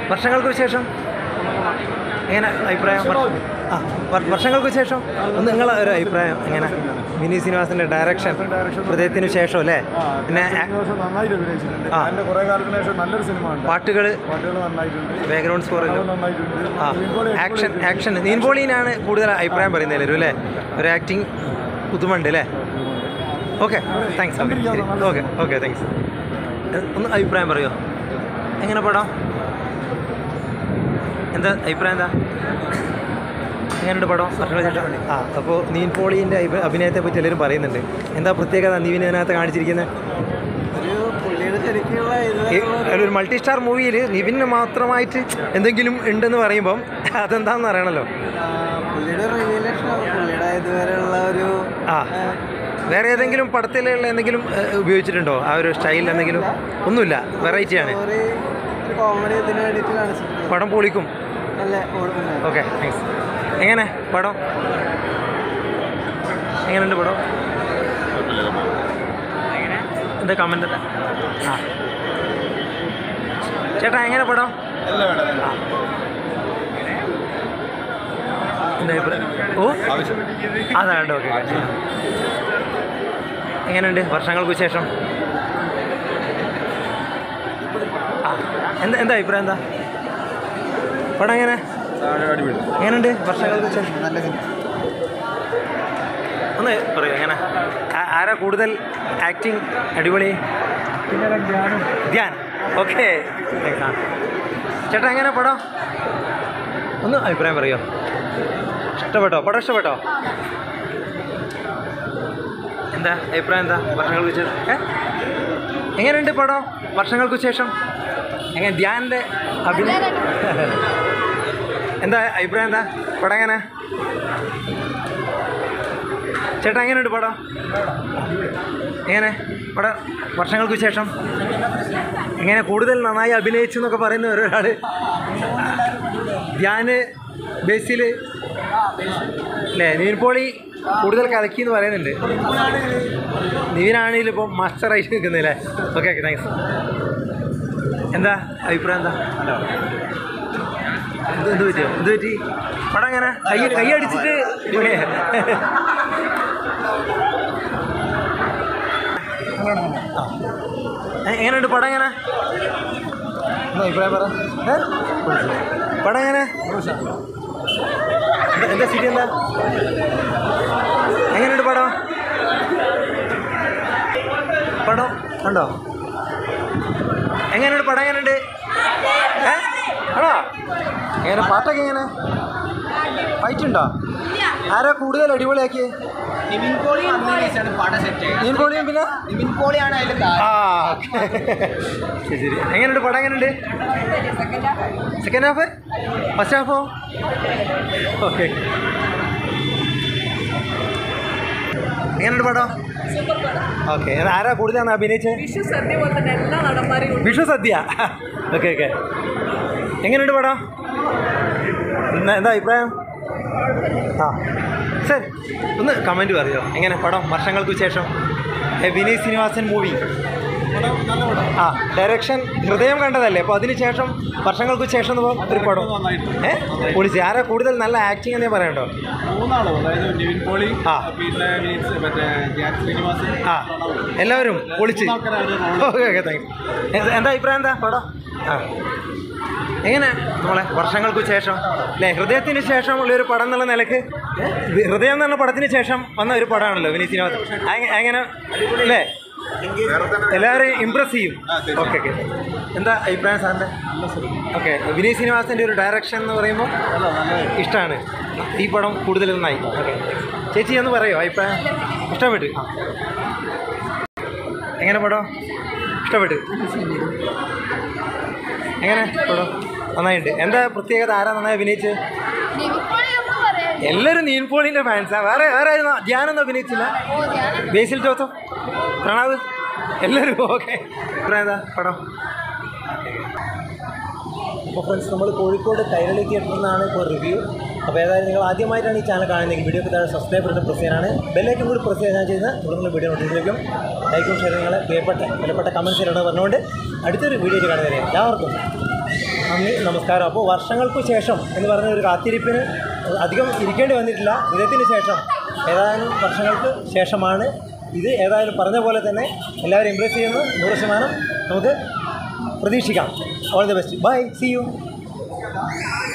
വർഷങ്ങൾക്ക് ശേഷം എങ്ങനെ അഭിപ്രായം? വർഷങ്ങൾക്ക് ശേഷം ഒന്ന് നിങ്ങളെ ഒരു അഭിപ്രായം എങ്ങനെ? വിനീത് ശ്രീനിവാസന്റെ ഡയറക്ഷൻ ഹൃദയത്തിന് ശേഷം അല്ലേ? പിന്നെ പാട്ടുകൾ, ബാക്ക്ഗ്രൗണ്ട് സ്കോർ, ആക്ഷൻ നീൻപോളിനാണ് കൂടുതൽ അഭിപ്രായം പറയുന്നത് എല്ലാവരും അല്ലേ? ഒരു ആക്ടിങ് പുതുമുണ്ട് അല്ലേ? Okay, thanks. Okay thanks. ഒന്ന് അഭിപ്രായം പറയുമോ? എങ്ങനെ പടം? എന്താ അഭിപ്രായം? എന്താ എങ്ങനെയുണ്ട് പടം? അപ്പോൾ നീൻപോളിൻ്റെ അഭിനയത്തെ പറ്റി എല്ലാവരും പറയുന്നുണ്ട്. എന്താ പ്രത്യേകത നിവിനകത്ത് കാണിച്ചിരിക്കുന്നത്? ഒരു മൾട്ടി സ്റ്റാർ മൂവിയിൽ നിവിന് മാത്രമായിട്ട് എന്തെങ്കിലും ഉണ്ടെന്ന് പറയുമ്പം അതെന്താണെന്ന് അറിയണമല്ലോ. വേറെ ഏതെങ്കിലും പടത്തിലുള്ള എന്തെങ്കിലും ഉപയോഗിച്ചിട്ടുണ്ടോ? ആ ഒരു സ്റ്റൈൽ എന്തെങ്കിലും? ഒന്നുമില്ല, വെറൈറ്റിയാണ്. പടം പൊളിക്കും. Okay, thanks. എങ്ങനെ പടം? എങ്ങനെയുണ്ട് പടം? എന്താ കമൻ്റ്? ചേട്ടാ എങ്ങനെ പടം? ഓ അതാണ്. ഓക്കെ, എങ്ങനെയുണ്ട് വർഷങ്ങൾക്ക് ശേഷം? എന്താ അഭിപ്രായം? എന്താ പടം? എങ്ങനെയുണ്ട് വർഷങ്ങൾക്ക് ശേഷം? ഒന്ന് പറയൂ, എങ്ങനെ? ആരാ കൂടുതൽ ആക്ടിങ് അടിപൊളി? ധ്യാൻ. ഓക്കെ, ചേട്ടാ എങ്ങനെ പടം? ഒന്ന് അഭിപ്രായം പറയോ? ഇഷ്ടപ്പെട്ടോ പടം? ഇഷ്ടപ്പെട്ടോ? എന്താ അഭിപ്രായം? എന്താ വർഷങ്ങൾക്ക് ശേഷം? എങ്ങനെയുണ്ട് പടം വർഷങ്ങൾക്ക് ശേഷം? എങ്ങനെ ധ്യാൻ്റെ അഭിനയം? എന്താ അഭിപ്രായം? എന്താ പടം? എങ്ങനെ ചേട്ടാ? എങ്ങനെയുണ്ട് പടം? എങ്ങനെ പടം വർഷങ്ങൾക്ക് ശേഷം? എങ്ങനെ കൂടുതൽ നന്നായി അഭിനയിച്ചു എന്നൊക്കെ പറയുന്ന ഒരാൾ ധ്യാന് ബേസിൽ അല്ലേ? നീൻപോളി കൂടുതൽ കലക്കി എന്ന് പറയുന്നുണ്ട്. നീനാണെങ്കിലും ഇപ്പം മാസ്റ്ററായിട്ട് നിൽക്കുന്നില്ലേ? Okay, thanks. എന്താ അഭിപ്രായം? എന്താ എന്ത് പറ്റി പടം? എങ്ങനെ കൈ അടിച്ചിട്ട് എങ്ങനെയുണ്ട് പടം? എങ്ങനെ അഭിപ്രായം പറ. പടം എങ്ങനെ? എന്താ സ്ഥിതി? എന്താ എങ്ങനെയുണ്ട് പടം? കണ്ടോ? എങ്ങനെയുണ്ട് പടം? എങ്ങനെയുണ്ട്? ആണോ? എങ്ങനെ പാട്ടൊക്കെ? എങ്ങനെ ഫൈറ്റ് ഉണ്ടോ? ആരാ കൂടുതൽ അടിപൊളിയാക്കി? നീൻപോളിയും പിന്നെ ശരി. എങ്ങനെയുണ്ട് പടം? എങ്ങനെയുണ്ട്? Second half? ഫസ്റ്റ് ഹാഫോ? ഓക്കെ. എങ്ങനെയുണ്ട് പടം? ഓക്കെ. ആരാ കൂടുതലാണ് അഭിനയിച്ചത്? വിഷു സദ്യ. ഓക്കെ. എങ്ങനെയുണ്ട് പടം? എന്താ അഭിപ്രായം? ശരി, ഒന്ന് കമൻറ്റ് പറയോ എങ്ങനെ പടം വർഷങ്ങൾക്ക് ശേഷം? വിനീത് ശ്രീനിവാസൻ മൂവി. ഡയറക്ഷൻ ഹൃദയം കണ്ടതല്ലേ? അപ്പോൾ അതിന് ശേഷം വർഷങ്ങൾക്ക് ശേഷം ഒരു പടം പൊളിച്ച്. ആരാ കൂടുതൽ നല്ല ആക്ടിങ് എന്നേ പറയണ്ടോ? എല്ലാവരും പൊളിച്ച്. Okay, thanks. എന്താ അഭിപ്രായം? എന്താ പടം? എങ്ങനെ നമ്മളെ വർഷങ്ങൾക്ക് ശേഷം അല്ലേ? ഹൃദയത്തിന് ശേഷം ഉള്ളൊരു പടം എന്നുള്ള നിലക്ക്, ഹൃദയം എന്നുള്ള പടത്തിന് ശേഷം വന്ന ഒരു പടമാണല്ലോ വിനീത് ശ്രീനിവാസൻ. എങ്ങനെ അല്ലേ? എല്ലാവരെയും ഇമ്പ്രസ് ചെയ്യും. ഓക്കെ. എന്താ അഭിപ്രായം സാറിൻ്റെ? ഓക്കെ. വിനീത് ശ്രീനിവാസൻ്റെ ഒരു ഡയറക്ഷൻ എന്ന് പറയുമ്പോൾ ഇഷ്ടമാണ്. ഈ പടം കൂടുതൽ നന്നായി. ഓക്കെ. ചേച്ചി ഒന്ന് പറയുമോ അഭിപ്രായം? ഇഷ്ടപ്പെട്ടു. എങ്ങനെ പടം? ഇഷ്ടപ്പെട്ടു. എങ്ങനെ പടം? നന്നായിട്ടുണ്ട്. എന്താ പ്രത്യേകത? ആരാ നന്നായി അഭിനയിച്ചത്? എല്ലാവരും നീൻപോളിൻ്റെ ഫാൻസാ. വേറെ ആയിരുന്നു? ധ്യാനൊന്നും അഭിനയിച്ചില്ല? ബേസിൽ ജോസഫ്, പ്രണവ്, എല്ലാവരും. ഓക്കെ. എന്താ പടം? അപ്പോൾ ഫ്രണ്ട്സ്, നമ്മൾ കോഴിക്കോട് കൈരളി തിയേറ്ററിൽ നിന്നാണ് ഇപ്പോൾ റിവ്യൂ. അപ്പോൾ ഏതായാലും നിങ്ങൾ ആദ്യമായിട്ടാണ് ഈ ചാനൽ കാണുന്നതെങ്കിൽ വീഡിയോക്ക് താഴെ സബ്സ്ക്രൈബ് ചെയ്തിട്ട് പ്രസ് ചെയ്യാനാണ്. ബെല്ലൈക്കൻ കൂടി പ്രസ് ചെയ്യാൻ ചെയ്യുന്ന തുടർന്നുള്ള വീഡിയോ നോട്ടിഫിക്കേഷൻ ലൈക്കും ഷെയർ നിങ്ങളെ വിലപ്പെട്ട കമൻറ്റ്സ് പറഞ്ഞുകൊണ്ട് അടുത്തൊരു വീഡിയോയിൽ കാണുന്നവരെ എല്ലാവർക്കും നന്ദി, നമസ്കാരം. അപ്പോൾ വർഷങ്ങൾക്ക് ശേഷം എന്ന് പറഞ്ഞ ഒരു കാത്തിരിപ്പിന് അധികം ഇരിക്കേണ്ടി വന്നിട്ടില്ല. ഹൃദയത്തിന് ശേഷം ഏതായാലും വർഷങ്ങൾക്ക് ശേഷമാണ് ഇത്. ഏതായാലും പറഞ്ഞ പോലെ തന്നെ എല്ലാവരും ഇംപ്രസ് ചെയ്യുന്നു. 100% നമുക്ക് പ്രതീക്ഷിക്കാം. All the best. Bye, see U.